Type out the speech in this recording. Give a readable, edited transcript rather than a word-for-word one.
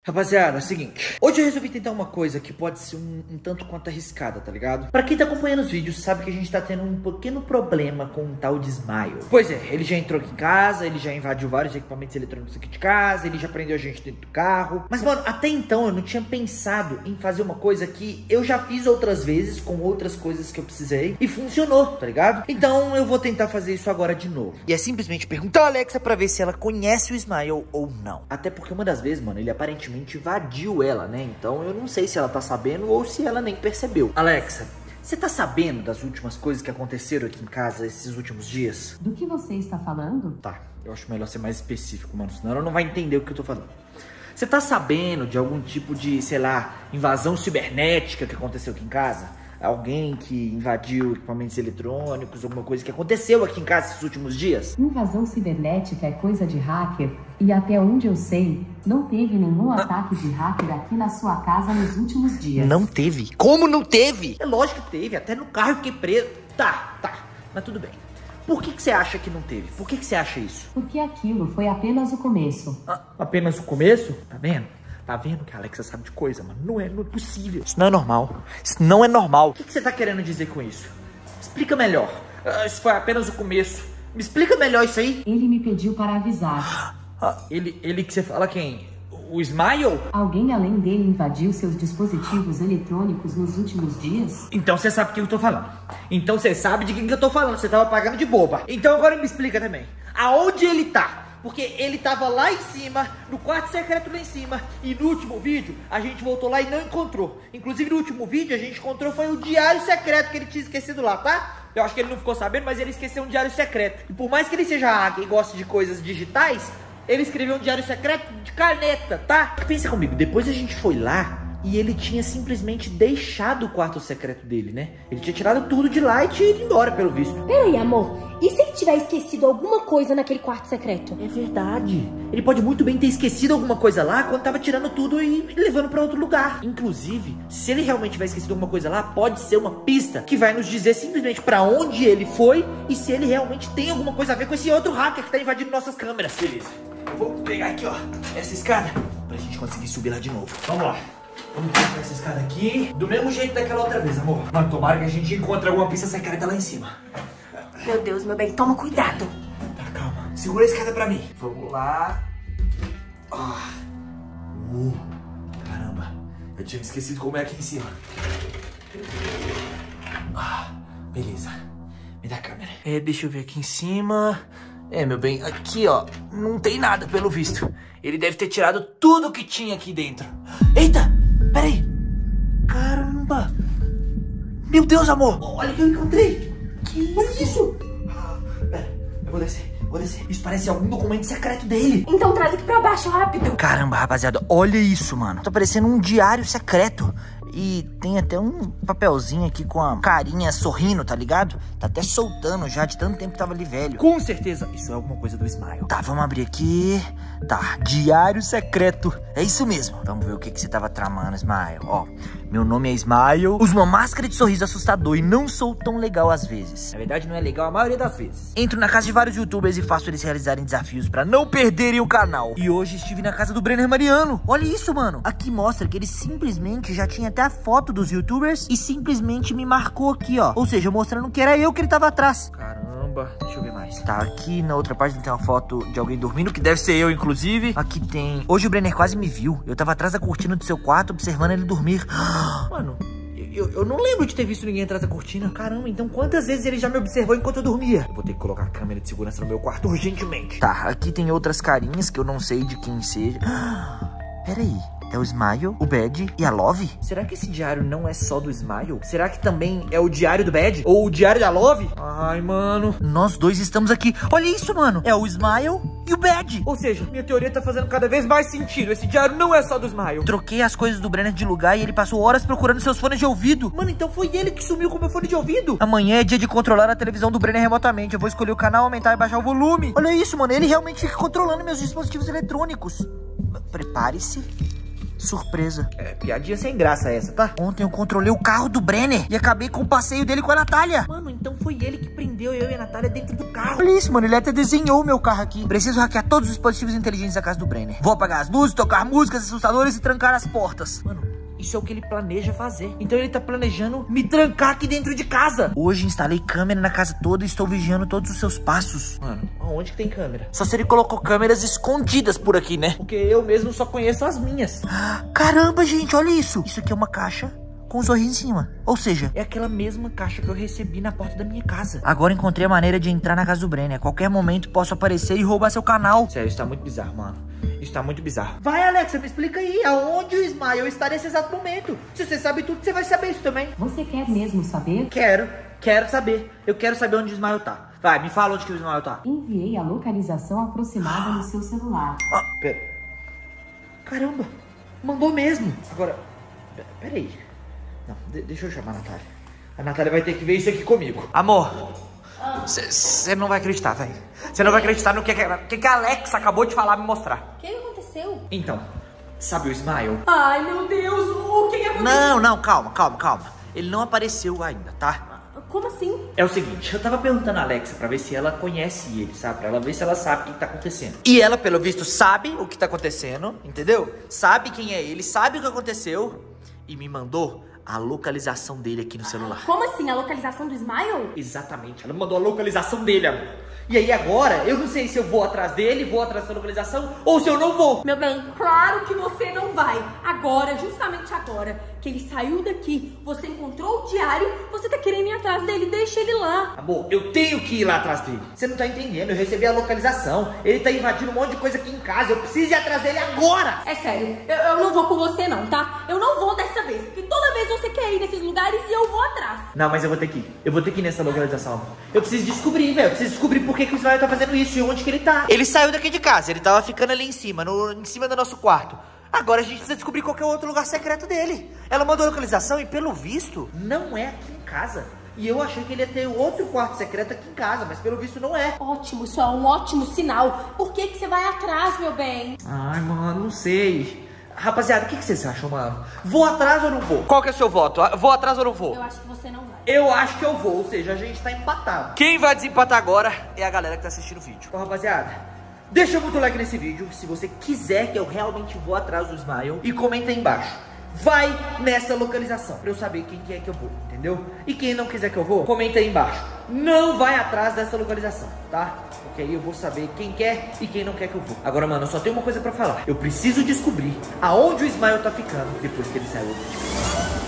Rapaziada, é o seguinte, hoje eu resolvi tentar uma coisa que pode ser um tanto quanto arriscada, tá ligado? Pra quem tá acompanhando os vídeos, sabe que a gente tá tendo um pequeno problema com um tal de Smile. Pois é, ele já entrou aqui em casa, ele já invadiu vários equipamentos eletrônicos aqui de casa, ele já prendeu a gente dentro do carro. Mas, mano, até então eu não tinha pensado em fazer uma coisa que eu já fiz outras vezes com outras coisas que eu precisei e funcionou, tá ligado? Então eu vou tentar fazer isso agora de novo. E é simplesmente perguntar a Alexa pra ver se ela conhece o Smile ou não. Até porque uma das vezes, mano, ele aparentemente invadiu ela, né? Então eu não sei se ela tá sabendo ou se ela nem percebeu. Alexa, você tá sabendo das últimas coisas que aconteceram aqui em casa esses últimos dias? Do que você está falando? Tá, eu acho melhor ser mais específico, mano, senão ela não vai entender o que eu tô falando. Você tá sabendo de algum tipo de, sei lá, invasão cibernética que aconteceu aqui em casa? Alguém que invadiu equipamentos eletrônicos, alguma coisa que aconteceu aqui em casa esses últimos dias? Invasão cibernética é coisa de hacker e até onde eu sei, não teve nenhum ataque de hacker aqui na sua casa nos últimos dias. Não teve? Como não teve? É lógico que teve, até no carro eu fiquei preso. Tá, mas tudo bem. Por que você acha que não teve? Por que você acha isso? Porque aquilo foi apenas o começo. Apenas o começo? Tá vendo? Tá vendo que a Alexa sabe de coisa, mano? Não é possível. Isso não é normal. Isso não é normal. O que você tá querendo dizer com isso? Explica melhor. Isso foi apenas o começo. Me explica melhor isso aí. Ele me pediu para avisar. Ele que você fala quem? O Smile? Alguém além dele invadiu seus dispositivos eletrônicos nos últimos dias? Então você sabe o que eu tô falando. Então você sabe de quem que eu tô falando. Você tava pagando de boba. Então agora me explica também. Aonde ele tá? Porque ele tava lá em cima, no quarto secreto lá em cima. E no último vídeo, a gente voltou lá e não encontrou. Inclusive no último vídeo, a gente encontrou foi o diário secreto que ele tinha esquecido lá, tá? Eu acho que ele não ficou sabendo, mas ele esqueceu um diário secreto. E por mais que ele seja hacker e goste de coisas digitais, ele escreveu um diário secreto de caneta, tá? Pensa comigo, depois a gente foi lá e ele tinha simplesmente deixado o quarto secreto dele, né? Ele tinha tirado tudo de lá e tinha ido embora, pelo visto. Peraí, amor. E se ele tiver esquecido alguma coisa naquele quarto secreto? É verdade. Ele pode muito bem ter esquecido alguma coisa lá quando tava tirando tudo e levando pra outro lugar. Inclusive, se ele realmente tiver esquecido alguma coisa lá, pode ser uma pista que vai nos dizer simplesmente pra onde ele foi e se ele realmente tem alguma coisa a ver com esse outro hacker que tá invadindo nossas câmeras. Beleza. Eu vou pegar aqui, ó, essa escada pra gente conseguir subir lá de novo. Vamos lá. Vamos pegar essa escada aqui do mesmo jeito daquela outra vez, amor. Mano, tomara que a gente encontre alguma pista secreta lá em cima. Meu Deus, meu bem, toma cuidado. Tá, calma. Segura a escada pra mim. Vamos lá. Caramba. Eu tinha esquecido como é aqui em cima. Beleza. Me dá a câmera. Deixa eu ver aqui em cima. Meu bem, aqui, ó, não tem nada, pelo visto. Ele deve ter tirado tudo que tinha aqui dentro. Eita, peraí. Caramba. Meu Deus, amor. Olha o que eu encontrei. Que isso? Olha isso. Pera, eu vou descer. Isso parece algum documento secreto dele. Então traz aqui pra baixo, rápido. Caramba, rapaziada, olha isso, mano. Tá parecendo um diário secreto. E tem até um papelzinho aqui com a carinha sorrindo, tá ligado? Tá até soltando já, de tanto tempo que tava ali velho. Com certeza, isso é alguma coisa do Smile. Tá, vamos abrir aqui. Tá, diário secreto. É isso mesmo. Vamos ver o que você tava tramando, Smile. Ó, meu nome é Smile. Uso uma máscara de sorriso assustador e não sou tão legal às vezes. Na verdade, não é legal a maioria das vezes. Entro na casa de vários youtubers e faço eles realizarem desafios pra não perderem o canal. E hoje estive na casa do Brenner Mariano. Olha isso, mano. Aqui mostra que ele simplesmente já tinha até a foto dos youtubers e simplesmente me marcou aqui, ó. Ou seja, mostrando que era eu que ele tava atrás. Caramba, deixa eu ver mais. Tá, aqui na outra página tem uma foto de alguém dormindo, que deve ser eu, inclusive. Aqui tem... Hoje o Brenner quase me viu. Eu tava atrás da cortina do seu quarto, observando ele dormir. Mano... Eu não lembro de ter visto ninguém atrás da cortina. Caramba, então quantas vezes ele já me observou enquanto eu dormia? Eu vou ter que colocar a câmera de segurança no meu quarto urgentemente. Tá, aqui tem outras carinhas que eu não sei de quem seja. Peraí. É o Smile, o Bad e a Love? Será que esse diário não é só do Smile? Será que também é o diário do Bad? Ou o diário da Love? Ai, mano. Nós dois estamos aqui. Olha isso, mano. É o Smile e o Bad. Ou seja, minha teoria tá fazendo cada vez mais sentido. Esse diário não é só do Smile. Troquei as coisas do Brenner de lugar e ele passou horas procurando seus fones de ouvido. Mano, então foi ele que sumiu com meu fone de ouvido. Amanhã é dia de controlar a televisão do Brenner remotamente. Eu vou escolher o canal, aumentar e baixar o volume. Olha isso, mano. Ele realmente fica controlando meus dispositivos eletrônicos. Prepare-se. Surpresa. É, piadinha sem graça essa, tá? Ontem eu controlei o carro do Brenner e acabei com o passeio dele com a Natália. Mano, então foi ele que prendeu eu e a Natália dentro do carro. Olha isso, mano, ele até desenhou o meu carro aqui. Preciso hackear todos os dispositivos inteligentes da casa do Brenner. Vou apagar as luzes, tocar músicas assustadoras e trancar as portas. Mano, isso é o que ele planeja fazer. Então ele tá planejando me trancar aqui dentro de casa. Hoje instalei câmera na casa toda e estou vigiando todos os seus passos. Mano, aonde que tem câmera? Só se ele colocou câmeras escondidas por aqui, né? Porque eu mesmo só conheço as minhas. Caramba, gente, olha isso. Isso aqui é uma caixa com um sorriso em cima. Ou seja, é aquela mesma caixa que eu recebi na porta da minha casa. Agora encontrei a maneira de entrar na casa do Brenner. A qualquer momento posso aparecer e roubar seu canal. Sério, isso tá muito bizarro, mano. Isso tá muito bizarro. Vai, Alexa, me explica aí. Aonde o Smile está nesse exato momento? Se você sabe tudo, você vai saber isso também. Você quer mesmo saber? Quero saber. Eu quero saber onde o Smile tá. Vai, me fala onde que o Smile tá. Enviei a localização aproximada no seu celular. Pera. Caramba, mandou mesmo. Agora, peraí. Não, deixa eu chamar a Natália. A Natália vai ter que ver isso aqui comigo. Amor, você não vai acreditar, velho. Você não vai acreditar no que a Alexa acabou de falar, me mostrar. O que aconteceu? Então, sabe o Smile? Ai, meu Deus, o que aconteceu? Não, calma. Ele não apareceu ainda, tá? Como assim? É o seguinte, eu tava perguntando a Alexa pra ver se ela conhece ele, sabe? Pra ela ver se ela sabe o que tá acontecendo. E ela, pelo visto, sabe o que tá acontecendo, entendeu? Sabe quem é ele, sabe o que aconteceu e me mandou a localização dele aqui no celular. Como assim? A localização do Smile? Exatamente, ela mandou a localização dele, amor. E aí agora, eu não sei se eu vou atrás dele, vou atrás da localização, ou se eu não vou. Meu bem, claro que você não vai. Agora, justamente agora, que ele saiu daqui, você encontrou o diário, você tá querendo ir atrás dele, deixa ele lá. Amor, eu tenho que ir lá atrás dele. Você não tá entendendo, eu recebi a localização. Ele tá invadindo um monte de coisa aqui em casa, eu preciso ir atrás dele agora. É sério, eu não vou com você não, tá? Eu não vou dessa vez, porque toda vez você quer ir nesses lugares e eu vou atrás. Não, mas eu vou ter que ir. Eu vou ter que ir nessa localização, amor. Eu preciso descobrir, velho. Eu preciso descobrir por que o Smile tá fazendo isso e onde que ele tá. Ele saiu daqui de casa, ele tava ficando ali em cima, em cima do nosso quarto. Agora a gente precisa descobrir qual que é o outro lugar secreto dele. Ela mandou a localização e, pelo visto, não é aqui em casa. E eu achei que ele ia ter outro quarto secreto aqui em casa, mas pelo visto não é. Ótimo, isso é um ótimo sinal. Por que você vai atrás, meu bem? Ai, mano, não sei. Rapaziada, o que vocês acham, mano? Vou atrás ou não vou? Qual que é o seu voto? Vou atrás ou não vou? Eu acho que você não vai. Eu acho que eu vou, ou seja, a gente tá empatado. Quem vai desempatar agora é a galera que tá assistindo o vídeo. Então, rapaziada, deixa muito like nesse vídeo se você quiser que eu realmente vou atrás do Smile. E comenta aí embaixo. Vai nessa localização pra eu saber quem que é que eu vou, entendeu? E quem não quiser que eu vou, comenta aí embaixo. Não vai atrás dessa localização, tá? Porque aí eu vou saber quem quer e quem não quer que eu vou. Agora, mano, eu só tenho uma coisa pra falar. Eu preciso descobrir aonde o Smile tá ficando depois que ele saiu.